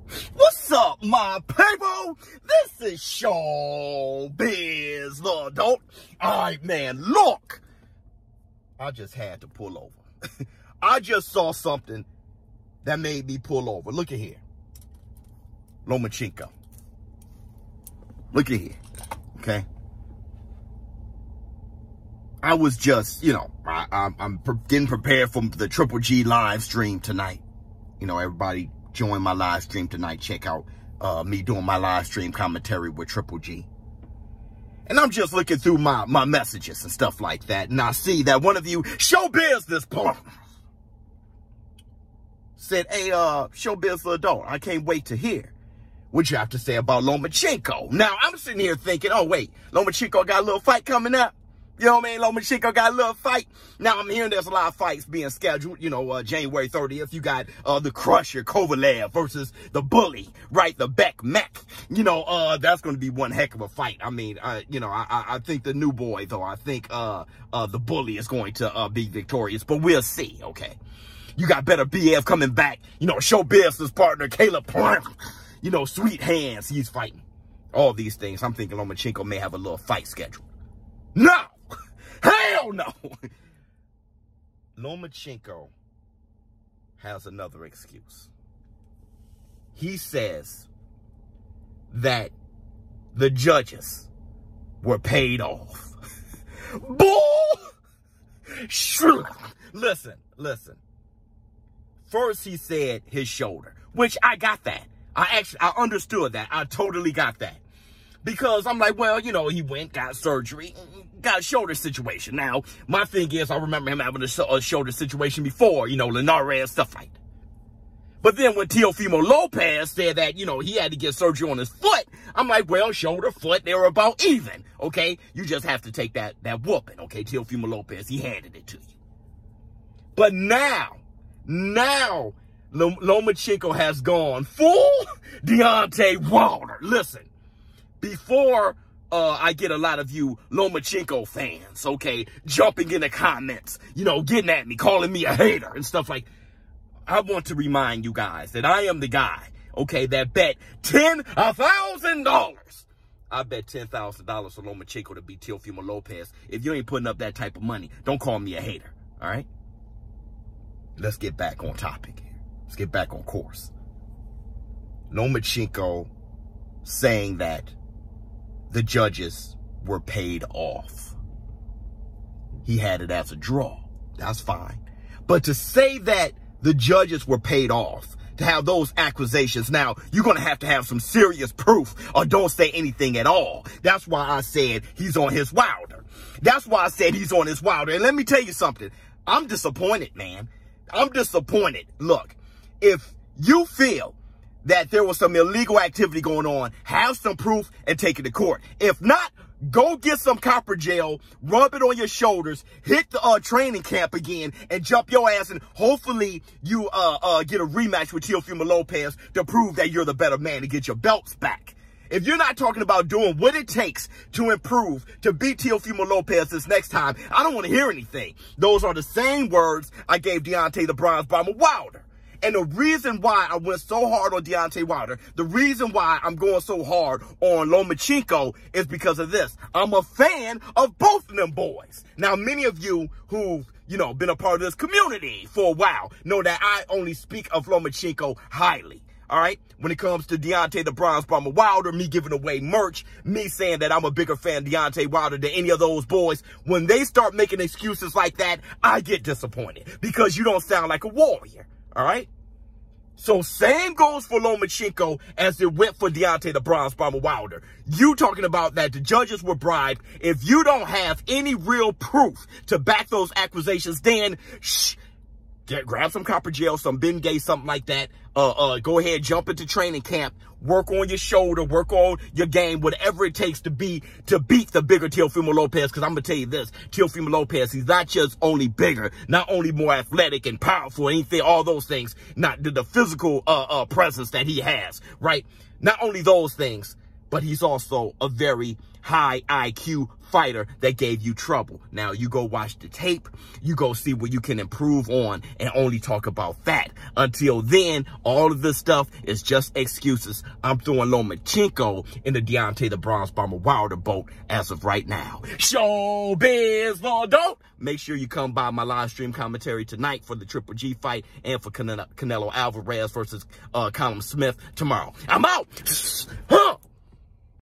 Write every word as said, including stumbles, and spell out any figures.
What's up, my people? This is Showbiz, the adult. All right, man, look. I just had to pull over. I just saw something that made me pull over. Look at here. Lomachenko. Look at here, okay? I was just, you know, I, I, I'm getting prepared for the Triple G live stream tonight. You know, everybody join my live stream tonight. Check out uh, me doing my live stream commentary with Triple G. And I'm just looking through my, my messages and stuff like that. And I see that one of you, Showbiz this point, said, hey, uh, Showbiz the adult, I can't wait to hear what you have to say about Lomachenko. Now, I'm sitting here thinking, oh, wait, Lomachenko got a little fight coming up. You know what I mean? Lomachenko got a little fight. Now, I'm hearing there's a lot of fights being scheduled. You know, uh, January thirtieth, you got uh, the Crusher, Kovalev versus the Bully, right? The Beck Mac. You know, uh, that's going to be one heck of a fight. I mean, uh, you know, I, I think the new boy, though, I think uh, uh, the Bully is going to uh, be victorious. But we'll see, okay? You got Better B F coming back. You know, Showbiz's partner, Caleb Plant. You know, Sweet Hands, he's fighting. All these things. I'm thinking Lomachenko may have a little fight scheduled. No! Hell no! Lomachenko has another excuse. He says that the judges were paid off. Bull! Listen, listen. First he said his shoulder, which I got that. I actually, I understood that. I totally got that. Because I'm like, well, you know, he went, got surgery, got a shoulder situation. Now, my thing is, I remember him having a, sh a shoulder situation before, you know, Linares, stuff like that. But then when Teofimo Lopez said that, you know, he had to get surgery on his foot, I'm like, well, shoulder, foot, they were about even, okay? You just have to take that, that whooping, okay? Teofimo Lopez, he handed it to you. But now, now, Lomachenko has gone full Deontay Wilder. Listen. Before uh, I get a lot of you Lomachenko fans, okay, jumping in the comments, you know, getting at me, calling me a hater and stuff like, I want to remind you guys that I am the guy, okay, that bet ten thousand dollars. I bet ten thousand dollars for Lomachenko to beat Teofimo Lopez. If you ain't putting up that type of money, don't call me a hater, all right? Let's get back on topic here. Let's get back on course. Lomachenko saying that the judges were paid off. He had it as a draw. That's fine. But to say that the judges were paid off, to have those accusations, now, you're going to have to have some serious proof or don't say anything at all. That's why I said he's on his Wilder. That's why I said he's on his Wilder. And let me tell you something. I'm disappointed, man. I'm disappointed. Look, if you feel that there was some illegal activity going on, have some proof and take it to court. If not, go get some copper gel, rub it on your shoulders, hit the uh, training camp again, and jump your ass, and hopefully you uh, uh, get a rematch with Teofimo Lopez to prove that you're the better man to get your belts back. If you're not talking about doing what it takes to improve, to beat Teofimo Lopez this next time, I don't want to hear anything. Those are the same words I gave Deontay the Bronze Bomber Wilder. And the reason why I went so hard on Deontay Wilder, the reason why I'm going so hard on Lomachenko is because of this. I'm a fan of both of them boys. Now, many of you who've, you know, been a part of this community for a while know that I only speak of Lomachenko highly. All right? When it comes to Deontay the Bronze Bomber Wilder, me giving away merch, me saying that I'm a bigger fan of Deontay Wilder than any of those boys, when they start making excuses like that, I get disappointed because you don't sound like a warrior. All right? So same goes for Lomachenko as it went for Deontay the Bronze Bomber Wilder. You talking about that the judges were bribed. If you don't have any real proof to back those accusations, then shh, get, grab some copper gel, some Bengay, something like that. Uh, uh, go ahead, jump into training camp, work on your shoulder, work on your game, whatever it takes to be, to beat the bigger Teofimo Lopez. Cause I'm gonna tell you this, Teofimo Lopez, he's not just only bigger, not only more athletic and powerful, anything, all those things, not the, the physical, uh, uh, presence that he has, right? Not only those things, but he's also a very high I Q fighter that gave you trouble. Now, you go watch the tape, you go see what you can improve on, and only talk about that. Until then, all of this stuff is just excuses. I'm throwing Lomachenko in the Deontay the Bronze Bomber Wilder boat as of right now. Showbiz for dope. Make sure you come by my live stream commentary tonight for the Triple G fight and for Canelo, Canelo Alvarez versus uh, Callum Smith tomorrow. I'm out.